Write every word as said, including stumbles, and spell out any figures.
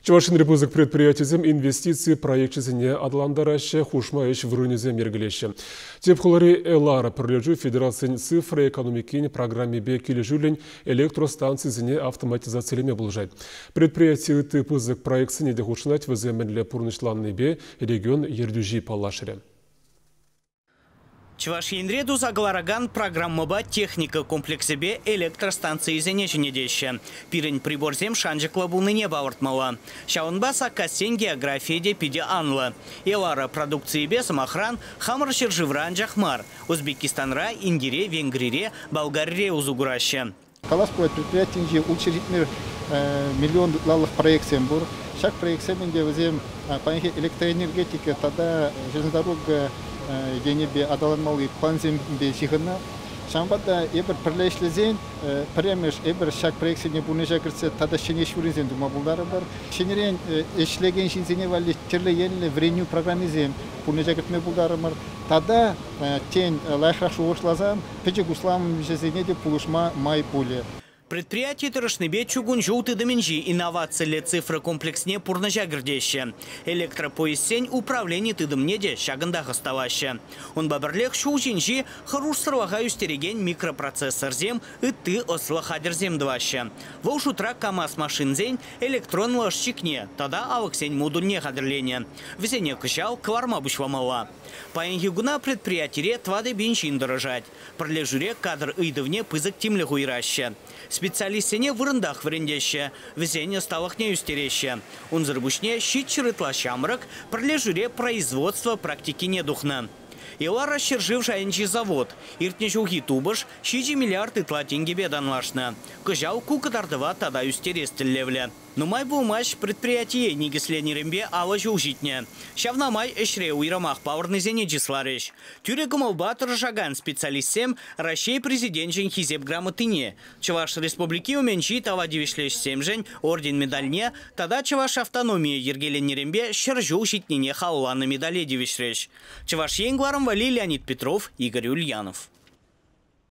Чувашин репузык предприятием инвестиции проектчизіне адландарашы хушмайыш врунезем ергелеші. Тепхулары Элара пролежу Федерациян цифры экономикин программе бе кележулен электростанциясыне автоматизациялеме болжайды. Предприятие тепузык проектсыне де хушнать віземенле пурнышланны бе регион ердюжи палашырен. Чувашинре дузаглараган программаба техника комплексе бе электростанции зенеченедеща. Пирень приборзем шанжикла булныне бавартмала. Шаунбаса кассен география де пиде анла. Элара продукции бе самохран хамар шерживран жахмар. Узбекистанра, Индире, Венгрире, Болгарире узугураща. Каласпует предприятие учредительный миллион долларов проектсем бур. Шаг проектсем где возем электроэнергетика, тогда железнодорога генебе адаланмалы планзем бе жигына. Шамбада эбер перлешлезен, премеш эбер шаг проектсене бунежа кирсе, тогда шенеш урезен дума булдары бар. Шенерен эшлеген шинзене вали терле енле вреню программизем бунежа киртме булдары бар. Тогда тень лайхраш уошлазам, пече гуслам жезене де пулушма май пуле. Предприятие Тарашнебе чугун желтый доменжи инновации ле цифры комплексне пурнажа грдеще. Электропоясень управление тыдым неде шагандах оставаще. Он баберлех шоужинжи харуш сарвагаю стереген микропроцессор зем и ты ослахадер зем дваще. Волш утра КамАЗ машин зень электрон ложчикне, тогда аваксень модульне хадерление. Везене кышал кварма бушвамала. Паенгигуна предприятие твады бенчин дорожать. Пролежуре кадр идовне пызык тимле хуйраще. Специалистене вырындах врендеще, везение ставах не устереще. Он зарбушне щит чырытла шамрак, пролежуре производства практики не духна. Илара шержив жайнчий завод. Иртнежуги тубыш, щичи миллиард итла тенге беданлашна. Кыжал кукатардыва тада устерестелевле. Но май был матч предприятие негисленерембе ала жужитне. Шавна май эшре уйрамах паварны зене числарыш. Тюре гумалба торжаган специалистем Рашей президент жень хизеп грамотыне. Чуваш республики уменчи тава девишлеш семжень орден медальне, тада чуваш автономия ергеленерембе шержу житнине хауланы медале девишлеш. Чуваш енгваром вали Леонид Петров, Игорь Ульянов.